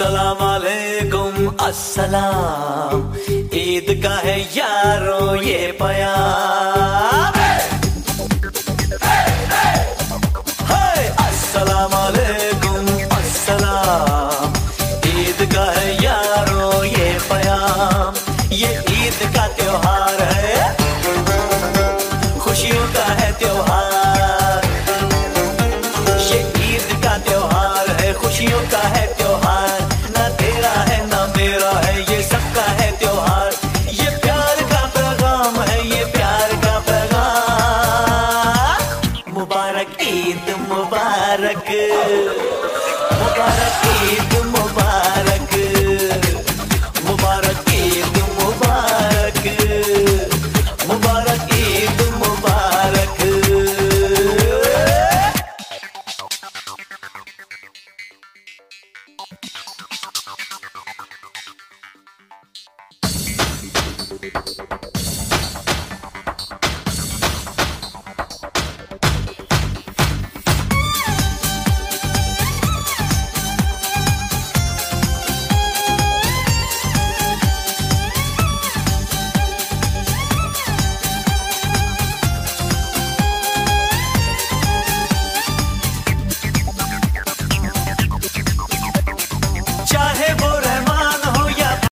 अस्सलाम वालेकुम अस्सलाम, ईद का है यारो ये प्यार। अस्सलाम वालेकुम अस्सलाम, ईद का है यारो ये प्यार। ये ईद का त्योहार है, खुशियों का है त्योहार। ये ईद का त्योहार है, खुशियों का है त्योहार। ना तेरा है ना मेरा है, ये सबका है त्योहार। ये प्यार का पैगाम है, ये प्यार का पैगाम। मुबारक ईद मुबारक, मुबारक ईद मुबारक।